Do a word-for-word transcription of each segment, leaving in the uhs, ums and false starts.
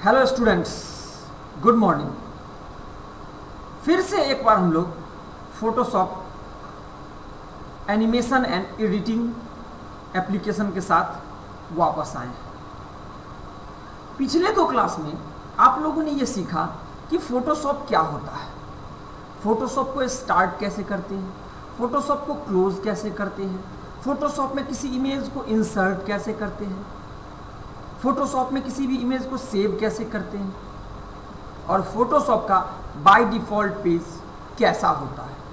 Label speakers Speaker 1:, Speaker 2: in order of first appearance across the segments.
Speaker 1: Hello students, good morning. फिर से एक बार हम लोग Photoshop animation and editing application के साथ वापस आए हैं। पिछले दो क्लास में आप लोगों ने ये सीखा कि फोटोशॉप क्या होता है, फोटोशॉप को स्टार्ट कैसे करते हैं, फोटोशॉप को क्लोज कैसे करते हैं, फोटोशॉप में किसी इमेज को इंसर्ट कैसे करते हैं, फोटोशॉप में किसी भी इमेज को सेव कैसे करते हैं, और फोटोशॉप का बाय डिफ़ॉल्ट पेज कैसा होता है।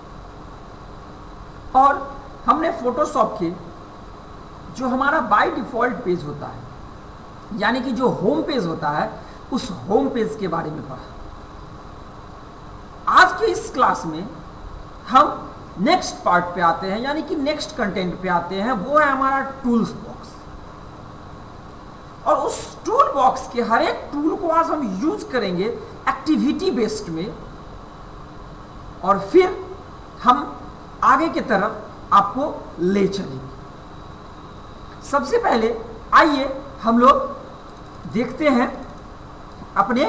Speaker 1: और हमने फोटोशॉप के जो हमारा बाय डिफ़ॉल्ट पेज होता है, यानी कि जो होम पेज होता है, उस होम पेज के बारे में पढ़ा। आज के इस क्लास में हम नेक्स्ट पार्ट पे आते हैं, यानी कि नेक्स्ट कंटेंट पे आते हैं। वो है हमारा टूल्स बॉक्स। और उस टूल बॉक्स के हर एक टूल को आज हम यूज करेंगे एक्टिविटी बेस्ड में, और फिर हम आगे की तरफ आपको ले चलेंगे। सबसे पहले आइए हम लोग देखते हैं अपने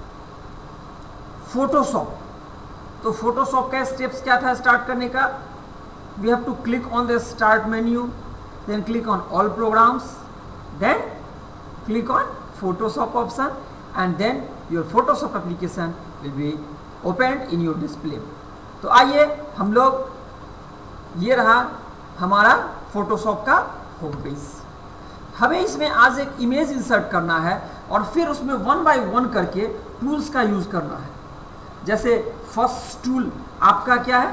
Speaker 1: फोटोशॉप। तो फोटोशॉप का स्टेप्स क्या था स्टार्ट करने का? We have to click on the start menu, then click on all programs, then click on Photoshop option, and then your Photoshop application will be opened in your display. तो आइए हम लोग, ये रहा हमारा Photoshop का होम पेज। हमें इसमें आज एक इमेज इंसर्ट करना है और फिर उसमें वन बाय वन करके टूल्स का यूज करना है। जैसे फर्स्ट टूल आपका क्या है,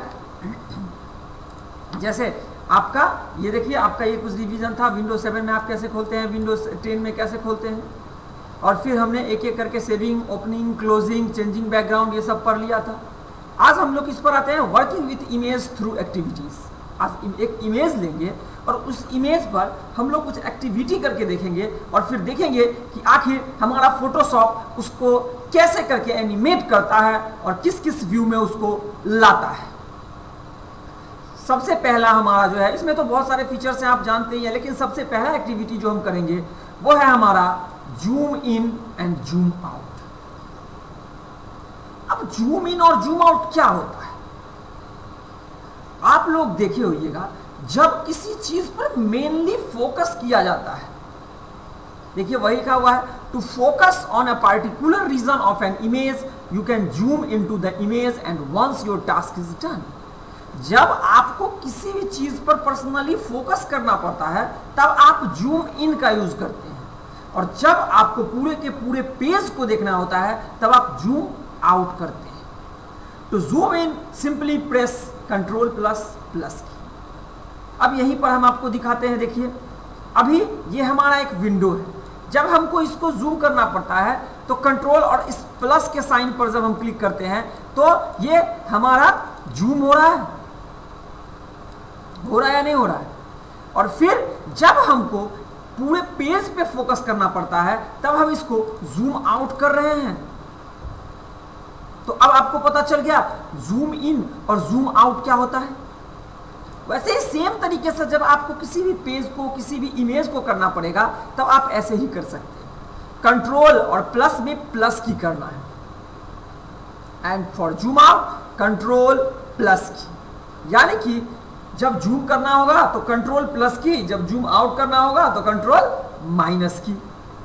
Speaker 1: जैसे आपका ये देखिए, आपका ये कुछ रिवीजन था। विंडोज सेवन में आप कैसे खोलते हैं, विंडोज टेन में कैसे खोलते हैं, और फिर हमने एक एक करके saving, opening, closing, changing background, ये सब पढ़ लिया था। आज हम लोग इस पर आते हैं working with image through activities. आज एक इमेज लेंगे और उस इमेज पर हम लोग कुछ एक्टिविटी करके देखेंगे, और फिर देखेंगे कि आखिर हमारा फोटोशॉप उसको कैसे करके एनिमेट करता है और किस किस व्यू में उसको लाता है। सबसे पहला हमारा जो है, इसमें तो बहुत सारे फीचर्स हैं आप जानते ही हैं, लेकिन सबसे पहला एक्टिविटी जो हम करेंगे वो है हमारा zoom in and zoom out. अब जूम इन और जूम आउट क्या होता है, आप लोग देखे होइएगा, जब किसी चीज पर मेनली फोकस किया जाता है, देखिए वही लिखा हुआ है, to focus on a particular region of an image you can zoom in to the image and once your task is done. जब आपको किसी भी चीज पर पर्सनली फोकस करना पड़ता है तब आप जूम इन का यूज करते हैं, और जब आपको पूरे के पूरे पेज को देखना होता है तब आप जूम आउट करते हैं। तो zoom in simply press control plus plus key. अब यहीं पर हम आपको दिखाते हैं, देखिए अभी ये हमारा एक विंडो है। जब हमको इसको जूम करना पड़ता है तो कंट्रोल और इस प्लस के साइन पर जब हम क्लिक करते हैं तो ये हमारा जूम हो रहा है, हो रहा है या नहीं हो रहा है। और फिर जब हमको पूरे पेज पे फोकस करना पड़ता है तब हम इसको जूम आउट कर रहे हैं। तो अब आपको पता चल गया जूम इन और जूम आउट क्या होता है। वैसे ही सेम तरीके से जब आपको किसी भी पेज को, किसी भी इमेज को करना पड़ेगा तब आप ऐसे ही कर सकते हैं। कंट्रोल और प्लस में प्लस की करना है, and for zoom out control plus key. यानी कि जब जूम करना होगा तो कंट्रोल प्लस की, जब जूम आउट करना होगा तो कंट्रोल माइनस की।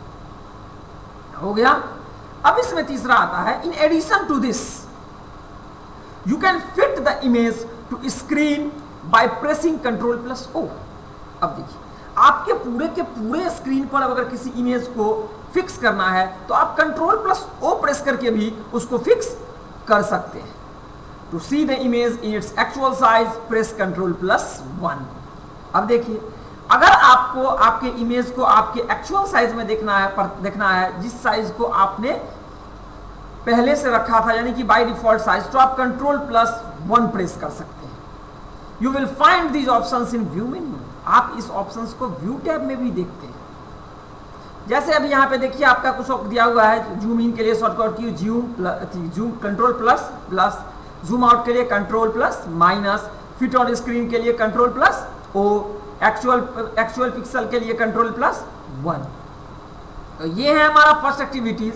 Speaker 1: हो गया। अब इसमें तीसरा आता है, in addition to this you can fit the image to screen by pressing control plus O. अब देखिए, आपके पूरे के पूरे स्क्रीन पर अगर किसी इमेज को फिक्स करना है तो आप कंट्रोल प्लस ओ प्रेस करके भी उसको फिक्स कर सकते हैं। To see the image in its actual size press control plus one. अब देखिए, अगर आपको आपके इमेज को आपके एक्चुअल साइज में देखना है, पर देखना है जिस साइज को आपने पहले से रखा था, यानी कि बाय डिफॉल्ट साइज, तो आप कंट्रोल प्लस वन प्रेस कर सकते हैं। You will find these options in view menu. आप इस ऑप्शंस को व्यू टैब में भी देखते हैं। जैसे अभी यहाँ पे देखिए, आपका कुछ दिया हुआ है, जूम इन के लिए shortcut key zoom zoom control plus plus, zoom out के लिए control plus minus, fit on screen के लिए control plus O, actual actual pixel के लिए कंट्रोल प्लस वन। तो ये है हमारा फर्स्ट एक्टिविटीज।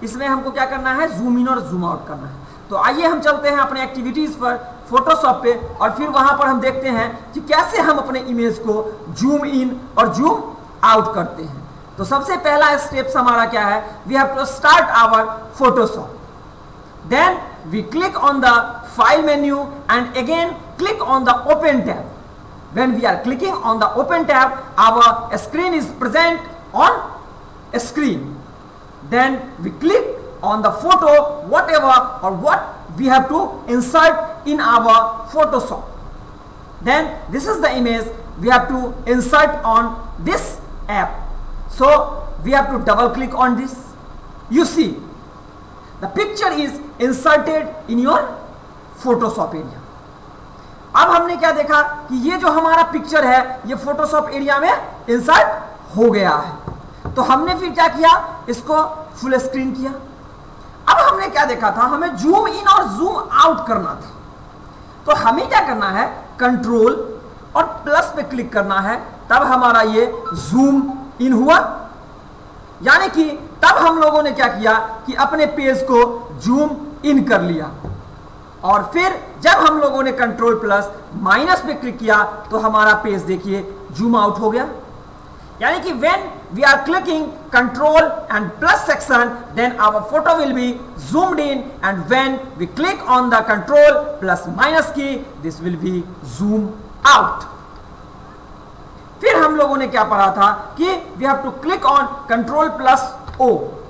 Speaker 1: इसमें हमको क्या करना है, जूम इन और जूम आउट करना है। तो आइए हम चलते हैं अपने एक्टिविटीज पर फोटोशॉप पे और फिर वहां पर हम देखते हैं कि कैसे हम अपने इमेज को जूम इन और जूम आउट करते हैं। तो सबसे पहला स्टेप्स हमारा क्या है, we have to start our Photoshop, then we click on the file menu and again click on the open tab. When we are clicking on the open tab, our screen is present on a screen. Then we click on the photo, whatever or what we have to insert in our Photoshop. Then this is the image we have to insert on this app. So we have to double click on this. You see, the picture is inserted in your Photoshop area. अब हमने क्या देखा कि ये जो हमारा picture है ये फोटोशॉप एरिया में इंसर्ट हो गया है। तो हमने फिर क्या किया, इसको फुल स्क्रीन किया। अब हमने क्या देखा था, हमें जूम इन और जूम आउट करना था। तो हमें क्या करना है, कंट्रोल और प्लस पे क्लिक करना है, तब हमारा ये जूम इन हुआ। यानी कि तब हम लोगों ने क्या किया कि अपने पेज को जूम इन कर लिया। और फिर जब हम लोगों ने कंट्रोल प्लस माइनस पे क्लिक किया तो हमारा पेज देखिए जूम आउट हो गया। यानी कि when we are clicking control and plus section, then our photo will be zoomed in, and when we click on the control plus minus key, this will be zoom out. फिर हम लोगों ने क्या पढ़ा था कि we have to click on control plus O.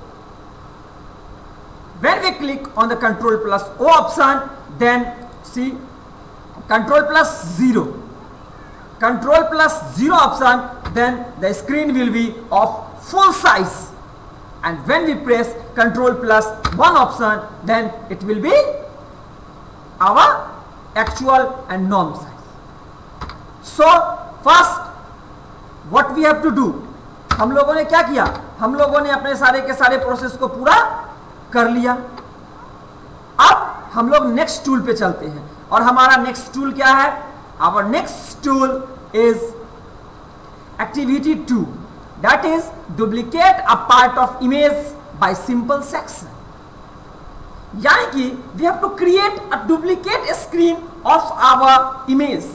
Speaker 1: When we click on the control plus O option, then see control plus zero, control plus zero option, then the screen will be of full size, and when we press control plus one option, then it will be our actual and norm size. So first what we have to do, हम लोगों ने क्या किया, हम लोगों ने अपने सारे के सारे प्रोसेस को पूरा कर लिया। अब हम लोग नेक्स्ट टूल पे चलते हैं और हमारा नेक्स्ट टूल क्या है, our next tool is activity two, that is duplicate a part of image by simple section. यानी कि we have to create a duplicate screen of our image.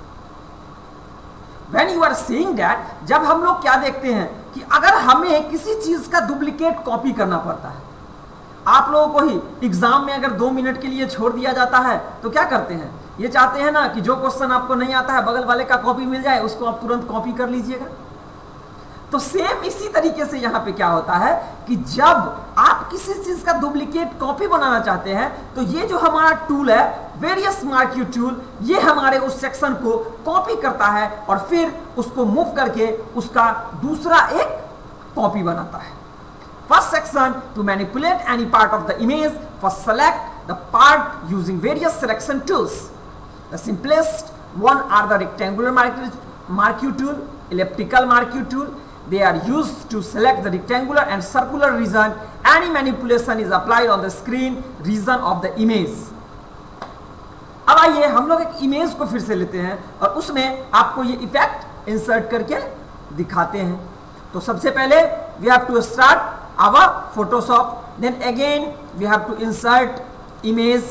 Speaker 1: When you are seeing that, जब हम लोग क्या देखते हैं कि अगर हमें किसी चीज का डुप्लीकेट कॉपी करना पड़ता है, आप लोगों को ही एग्जाम में अगर दो मिनट के लिए छोड़ दिया जाता है तो क्या करते हैं, ये चाहते हैं ना कि जो क्वेश्चन आपको नहीं आता है बगल वाले का कॉपी मिल जाए, उसको आप तुरंत कॉपी कर लीजिएगा। तो सेम इसी तरीके से यहाँ पे क्या होता है कि जब आप किसी चीज का डुप्लीकेट कॉपी बनाना चाहते हैं तो ये जो हमारा टूल है वेरियस मार्क यू टूल, ये हमारे उस सेक्शन को कॉपी करता है और फिर उसको मूव करके उसका दूसरा एक कॉपी बनाता है। First section, to manipulate any part of the image, first select the part using various selection tools. The simplest one are the rectangular mark you tool, elliptical mark you tool. They are used to select the rectangular and circular region. Any manipulation is applied on the screen region of the image. अब आइए हम लोग एक image को फिर से लेते हैं और उसमें आपको ये इफेक्ट इंसर्ट करके दिखाते हैं। तो सबसे पहले we have to start our Photoshop, then again we have to insert image,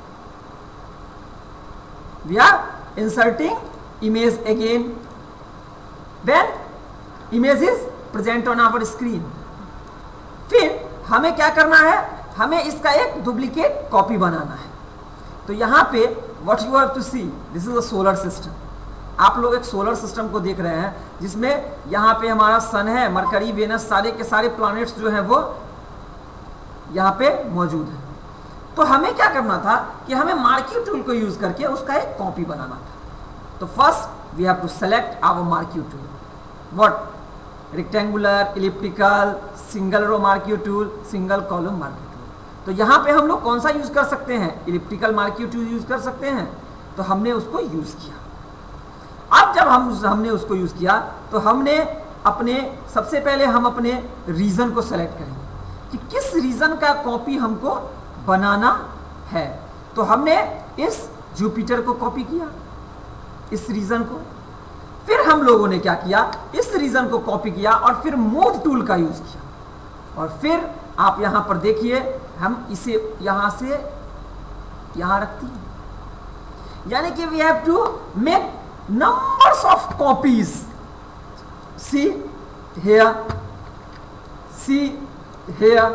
Speaker 1: we are inserting image again, then image is present on our screen। फिर हमें क्या करना है, हमें इसका एक डुप्लीकेट कॉपी बनाना है। तो यहाँ पे what you have to see, this is a solar system। आप लोग एक सोलर सिस्टम को देख रहे हैं जिसमें यहाँ पे हमारा सन है, मरकरी, वेनस, सारे के सारे प्लैनेट्स जो हैं वो यहाँ पे मौजूद है। तो हमें क्या करना था कि हमें मार्क्यू टूल को यूज करके उसका एक कॉपी बनाना था। तो first we have to select our marquee tool, what, rectangular, elliptical, single row marquee tool, single column marquee tool. तो यहाँ पे हम लोग कौन सा यूज कर सकते हैं, इलिप्टिकल मार्क्यू टूल यूज कर सकते हैं। तो हमने उसको यूज किया। अब जब हम हमने उसको यूज किया तो हमने अपने सबसे पहले हम अपने रीजन को सेलेक्ट करेंगे कि किस रीजन का कॉपी हमको बनाना है। तो हमने इस जुपिटर को कॉपी किया, इस रीजन को। फिर हम लोगों ने क्या किया, इस रीजन को कॉपी किया और फिर मूव टूल का यूज किया और फिर आप यहां पर देखिए, हम इसे यहां से यहां रखते हैं, यानी कि we have to make numbers of copies. See here, see here,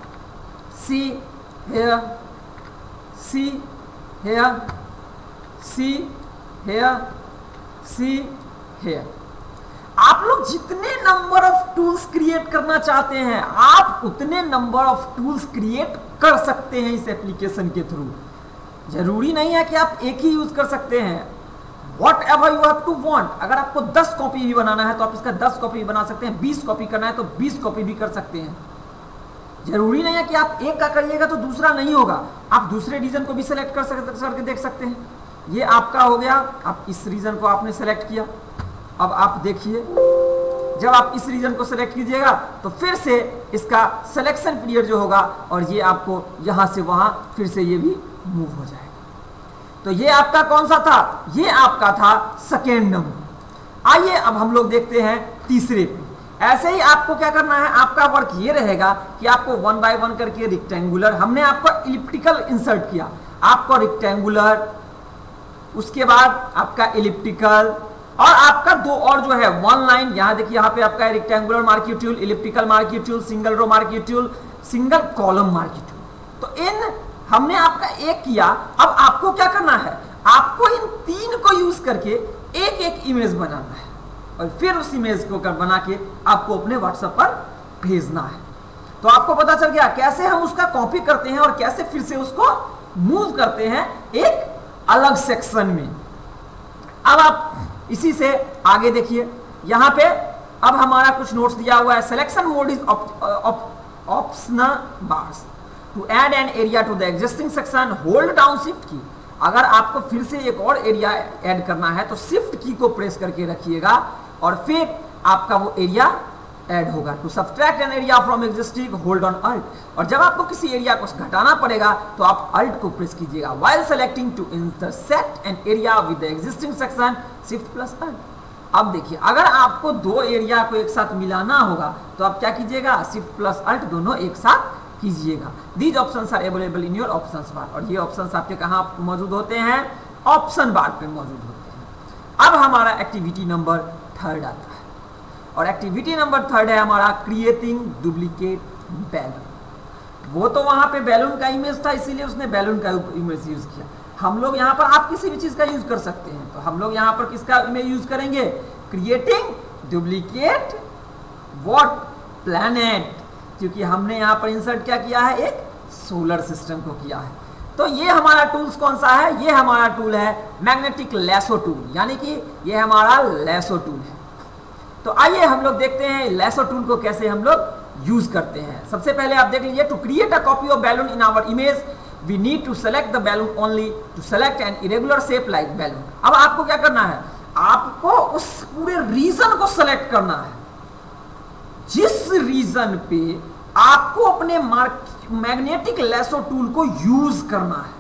Speaker 1: see here, see here, see here, see here. आप लोग जितने नंबर ऑफ टूल्स क्रिएट करना चाहते हैं, आप उतने नंबर ऑफ टूल्स क्रिएट कर सकते हैं इस एप्लीकेशन के थ्रू। जरूरी नहीं है कि आप एक ही यूज कर सकते हैं। Whatever you have to want. अगर आपको दस कॉपी भी बनाना है तो आप इसका दस कॉपी बना सकते हैं, बीस कॉपी करना है तो बीस कॉपी भी कर सकते हैं। जरूरी नहीं है कि आप एक का करिएगा तो दूसरा नहीं होगा, आप दूसरे रीजन को भी सिलेक्ट कर सकते करके देख सकते हैं। ये आपका हो गया, आप इस रीजन को आपने सेलेक्ट किया। अब आप देखिए, जब आप इस रीजन को सेलेक्ट कीजिएगा तो फिर से इसका सिलेक्शन पीरियड जो होगा, और ये आपको यहां से वहां फिर से ये भी मूव हो जाएगा। तो ये आपका कौन सा था? ये आपका था सेकेंड नंबर। आइए अब हम लोग देखते हैं तीसरे पे। ऐसे ही आपको क्या करना है, आपका वर्क ये रहेगा कि आपको वन बाय वन करके रेक्टेंगुलर, हमने आपको इलिप्टिकल इंसर्ट किया, आपको रेक्टेंगुलर, उसके बाद आपका इलिप्टिकल, और आपका दो और जो है वन लाइन, यहां देखिए, यहां पे आपका rectangular marquee tool, elliptical marquee tool, single row marquee tool, single column marquee tool. तो इन हमने आपका एक किया। अब आपको क्या करना है, आपको इन तीन को यूज करके एक एक इमेज बनाना है, और फिर उस इमेज को कर बना के आपको अपने व्हाट्सएप पर भेजना है। तो आपको पता चल गया कैसे हम उसका कॉपी करते हैं और कैसे फिर से उसको मूव करते हैं एक अलग सेक्शन में। अब आप इसी से आगे देखिए, यहां पे अब हमारा कुछ नोट्स दिया हुआ है। Selection mode is optional bars to add an area to the existing section, hold down shift key. अगर आपको फिर से एक और एरिया ऐड करना है तो शिफ्ट की को प्रेस करके रखिएगा और फिर आपका वो एरिया ऐड होगा। To subtract an area from existing, hold on alt. और जब आपको किसी एरिया को घटाना पड़ेगा तो आप अल्ट को प्रेस कीजिएगा। While selecting to intersect an area with the existing section, shift plus alt. अब देखिए, अगर आपको दो एरिया को एक साथ मिलाना होगा तो आप क्या कीजिएगा, शिफ्ट प्लस अल्ट दोनों एक साथ कीजिएगा। These options are available in your options bar. और ये ऑप्शंस आपके कहाँ मौजूद होते हैं, ऑप्शन बार पे मौजूद होते हैं। अब हमारा एक्टिविटी नंबर थर्ड आता है, और एक्टिविटी नंबर थर्ड है हमारा क्रिएटिंग डुप्लीकेट बैलून। वो तो वहां पे बैलून का इमेज था, इसीलिए उसने बैलून का इमेज यूज किया। हम लोग यहाँ पर आप किसी भी चीज का यूज कर सकते हैं, तो हम लोग यहाँ पर किसका इमेज यूज करेंगे, क्रिएटिंग डुप्लीकेट व्हाट प्लैनेट, क्योंकि हमने यहाँ पर इंसर्ट क्या किया है, एक सोलर सिस्टम को किया है। तो ये हमारा टूल्स कौन सा है, ये हमारा टूल है मैग्नेटिक लैसो टूल, यानी कि ये हमारा लैसो टूल है। तो आइए हम लोग देखते हैं लैसो टूल को कैसे हम लोग यूज करते हैं। सबसे पहले आप देख लीजिए, to create a copy of balloon in our image we need to select the balloon only, to select an irregular shape like balloon. अब आपको क्या करना है, आपको उस पूरे रीजन को सेलेक्ट करना है जिस रीजन पे आपको अपने मैग्नेटिक लैसो टूल को यूज करना है।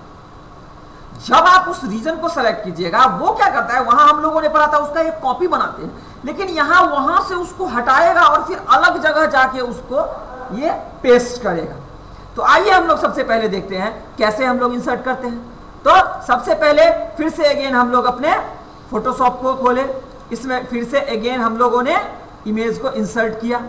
Speaker 1: जब आप उस रीजन को सेलेक्ट कीजिएगा, वो क्या करता है, वहां हम लोगों ने पढ़ा था उसका एक कॉपी बनाते हैं, लेकिन यहां वहां से उसको हटाएगा और फिर अलग जगह जाके उसको ये पेस्ट करेगा। तो आइए हम लोग सबसे पहले देखते हैं कैसे हम लोग इंसर्ट करते हैं। तो सबसे पहले फिर से अगेन हम लोग अपने फोटोशॉप को खोले, इसमें फिर से अगेन हम लोगों ने इमेज को इंसर्ट किया।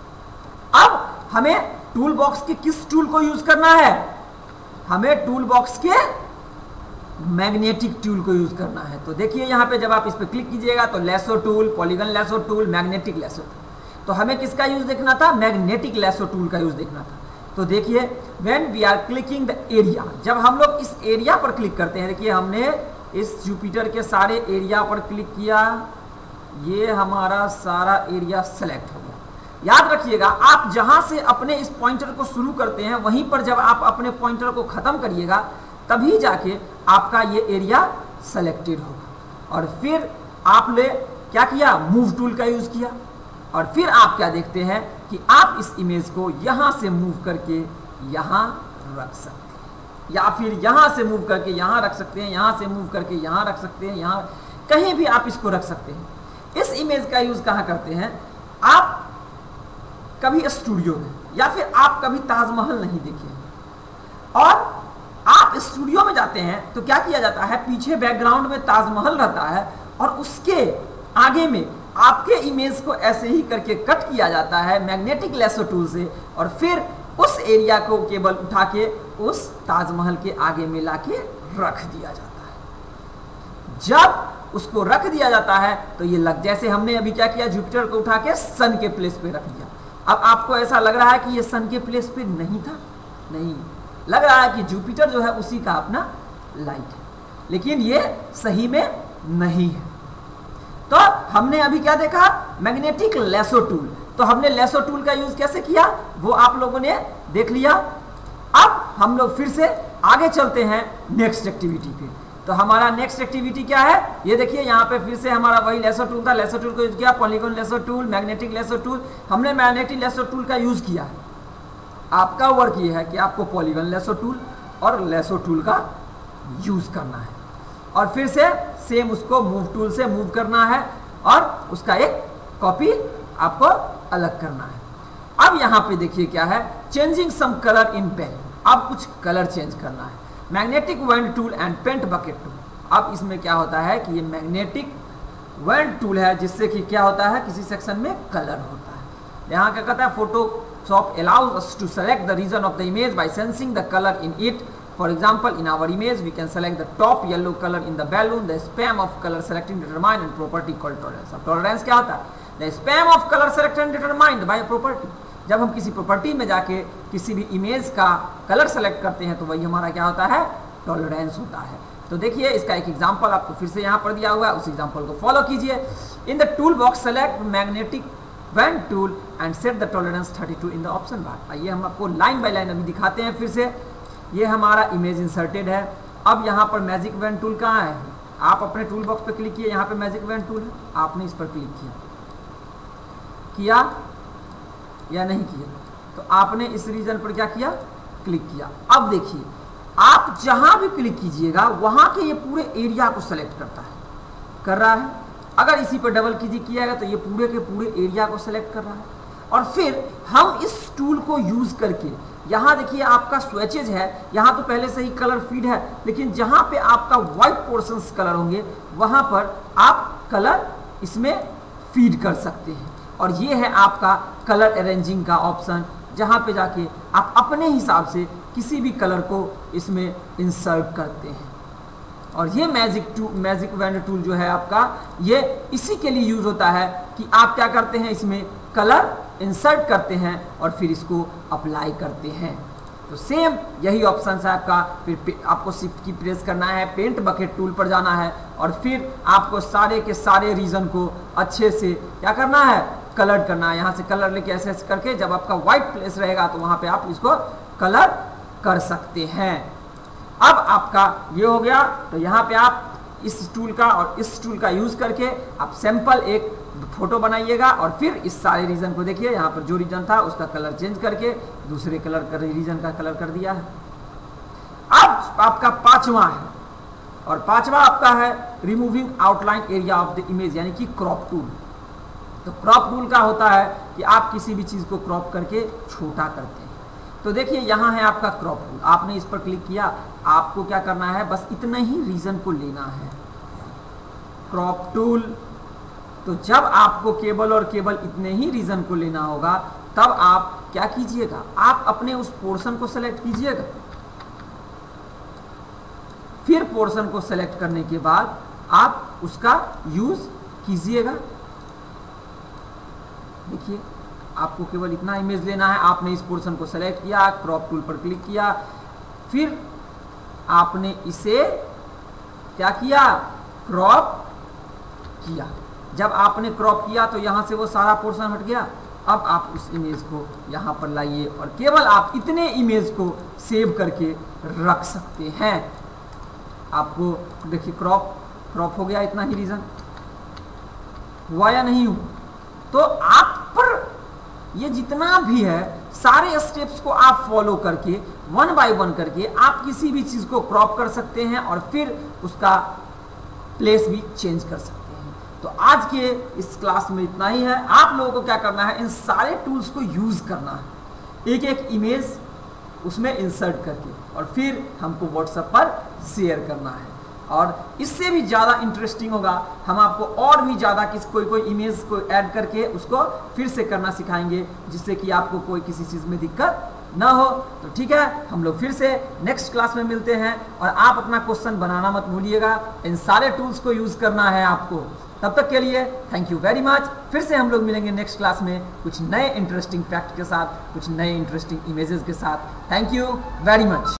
Speaker 1: अब हमें टूल बॉक्स के किस टूल को यूज करना है, हमें टूल बॉक्स के मैग्नेटिक टूल को यूज करना है। तो देखिए यहाँ पे जब आप इस पे क्लिक कीजिएगा तो lasso tool, polygon lasso tool, magnetic lasso tool. तो हमें किसका यूज देखना था, मैग्नेटिक लैसो टूल का यूज देखना था। तो देखिए, when we are clicking the area, जब हम लोग इस एरिया पर क्लिक करते हैं, देखिए हमने इस जुपिटर के सारे एरिया पर क्लिक किया, ये हमारा सारा एरिया सेलेक्ट हो गया। याद रखिएगा, आप जहां से अपने इस पॉइंटर को शुरू करते हैं वहीं पर जब आप अपने पॉइंटर को खत्म करिएगा तभी जाके आपका ये एरिया सेलेक्टेड होगा। और फिर आपने क्या किया, मूव टूल का यूज किया, और फिर आप क्या देखते हैं कि आप इस इमेज को यहां से मूव करके यहां रख सकते हैं, या फिर यहां से मूव करके यहां रख सकते हैं, यहां से मूव करके यहां रख सकते हैं, यहां कहीं भी आप इसको रख सकते हैं। इस इमेज का यूज कहां करते हैं, आप कभी स्टूडियो में या फिर आप कभी ताजमहल नहीं देखे और आप स्टूडियो में जाते हैं तो क्या किया जाता है, पीछे बैकग्राउंड में ताजमहल रहता है और उसके आगे में आपके इमेज को ऐसे ही करके कट किया जाता है मैग्नेटिक लेसो टूल से और फिर उस एरिया को केवल उठा के उस ताजमहल के आगे में लाके रख दिया जाता है। जब उसको रख दिया जाता है तो ये लग, जैसे हमने अभी क्या किया, जुपिटर को उठा के सन के प्लेस पे रख दिया। अब आपको ऐसा लग रहा है कि ये सन के प्लेस पे नहीं था, नहीं, लग रहा है कि जुपिटर जो है उसी का अपना लाइट है, लेकिन ये सही में नहीं है। तो हमने अभी क्या देखा, मैग्नेटिक लेसो टूल। तो हमने लेसो टूल का यूज कैसे किया वो आप लोगों ने देख लिया। अब हम लोग फिर से आगे चलते हैं नेक्स्ट एक्टिविटी पे। तो हमारा नेक्स्ट एक्टिविटी क्या है, ये देखिए यहाँ पे फिर से हमारा वही लेसो टूल था, लेसो टूल को यूज किया, polygon lasso tool, magnetic lasso tool. हमने मैग्नेटिक लेसो टूल का यूज किया है। आपका वर्क ये है कि आपको पॉलीगॉन लेसो टूल और लेसो टूल का यूज करना है और फिर से सेम उसको मूव टूल से मूव करना है और उसका एक कॉपी आपको अलग करना है। अब यहाँ पे देखिए क्या है, changing some colour in pen. अब कुछ कलर चेंज करना है। Magnetic wand tool and paint bucket tool. अब इसमें क्या होता है कि ये मैग्नेटिक वेंड टूल है जिससे कि क्या होता है, किसी सेक्शन में कलर होता है। यहाँ क्या कहता है, Photoshop allows us to select the region of the image by sensing the color in it. For example, in our image, we can select the top yellow color in the balloon. The span of color selecting determined and property called tolerance. अब tolerance क्या होता है? The span of color selected determined by property. जब हम किसी property में जाके किसी भी इमेज का कलर सेलेक्ट करते हैं तो वही हमारा क्या होता है, टॉलरेंस होता है। तो देखिए इसका एक एग्जांपल आपको फिर से यहाँ पर दिया हुआ है, उस एग्जांपल को फॉलो कीजिए। In the tool box select magnetic wand tool and set the tolerance thirty two in the option bar. आइए हम आपको लाइन बाय लाइन अभी दिखाते हैं फिर से। ये हमारा इमेज इंसर्टेड है। अब यहाँ पर मैजिक वेंड टूल कहाँ है, आप अपने टूल बॉक्स पर क्लिक किए, यहाँ पे मैजिक वेंड टूल है, आपने इस पर क्लिक किया किया या नहीं किया, तो आपने इस रीजन पर क्या किया, क्लिक किया। अब देखिए आप जहां भी क्लिक कीजिएगा वहां के ये पूरे एरिया को सेलेक्ट करता है, कर रहा है। अगर इसी पर डबल कीजिए किया तो ये पूरे के पूरे एरिया को सेलेक्ट कर रहा है। और फिर हम इस टूल को यूज करके यहाँ देखिए आपका स्विचेज है, यहाँ तो पहले से ही कलर फीड है, लेकिन जहाँ पे आपका व्हाइट पोर्शंस कलर होंगे वहाँ पर आप कलर इसमें फीड कर सकते हैं। और ये है आपका कलर अरेंजिंग का ऑप्शन, जहाँ पे जाके आप अपने हिसाब से किसी भी कलर को इसमें इंसर्ट करते हैं। और ये magic to magic wand tool जो है आपका, ये इसी के लिए यूज होता है कि आप क्या करते हैं, इसमें कलर इंसर्ट करते हैं और फिर इसको अप्लाई करते हैं। तो सेम यही ऑप्शन है आपका। फिर आपको शिफ्ट की प्रेस करना है, पेंट बकेट टूल पर जाना है और फिर आपको सारे के सारे रीजन को अच्छे से क्या करना है, कलर करना है। यहाँ से कलर लेके ऐसे ऐसे करके जब आपका व्हाइट प्लेस रहेगा तो वहाँ पे आप इसको कलर कर सकते हैं। अब आपका ये हो गया। तो यहाँ पे आप इस टूल का और इस टूल का यूज करके आप सैंपल एक फोटो बनाइएगा और फिर इस सारे रीजन को देखिए, यहाँ पर जो रीजन था उसका कलर चेंज करके दूसरे कलर का रीजन का कलर कर दिया है। अब आपका पांचवा है और पांचवा आपका है removing outline area of the image, यानी कि क्रॉप टूल। तो क्रॉप टूल का होता है कि आप किसी भी चीज को क्रॉप करके छोटा करते हैं। तो देखिए यहाँ है आपका क्रॉप टूल, आपने इस पर क्लिक किया, आपको क्या करना है, बस इतना ही रीजन को लेना है, क्रॉप टूल। तो जब आपको केवल और केवल इतने ही रीजन को लेना होगा तब आप क्या कीजिएगा, आप अपने उस पोर्शन को सेलेक्ट कीजिएगा। फिर पोर्शन को सेलेक्ट करने के बाद आप उसका यूज कीजिएगा। देखिए आपको केवल इतना इमेज लेना है, आपने इस पोर्शन को सेलेक्ट किया, क्रॉप टूल पर क्लिक किया, फिर आपने इसे क्या किया, क्रॉप किया। जब आपने क्रॉप किया तो यहां से वो सारा पोर्शन हट गया। अब आप उस इमेज को यहां पर लाइए और केवल आप इतने इमेज को सेव करके रख सकते हैं। आपको देखिए क्रॉप क्रॉप हो गया, इतना ही रीजन हुआ या नहीं हुआ। तो आप पर ये जितना भी है सारे स्टेप्स को आप फॉलो करके वन बाय वन करके आप किसी भी चीज को क्रॉप कर सकते हैं और फिर उसका प्लेस भी चेंज कर सकते हैं। तो आज के इस क्लास में इतना ही है। आप लोगों को क्या करना है, इन सारे टूल्स को यूज करना है। एक एक इमेज उसमें इंसर्ट करके, और फिर हमको व्हाट्सएप पर शेयर करना है। और इससे भी ज़्यादा इंटरेस्टिंग होगा, हम आपको और भी ज़्यादा किस कोई कोई इमेज को ऐड करके उसको फिर से करना सिखाएंगे, जिससे कि आपको कोई किसी चीज़ में दिक्कत ना हो। तो ठीक है, हम लोग फिर से नेक्स्ट क्लास में मिलते हैं, और आप अपना क्वेश्चन बनाना मत भूलिएगा, इन सारे टूल्स को यूज़ करना है आपको। तब तक के लिए थैंक यू वेरी मच। फिर से हम लोग मिलेंगे नेक्स्ट क्लास में कुछ नए इंटरेस्टिंग फैक्ट के साथ, कुछ नए इंटरेस्टिंग इमेजेस के साथ। Thank you very much.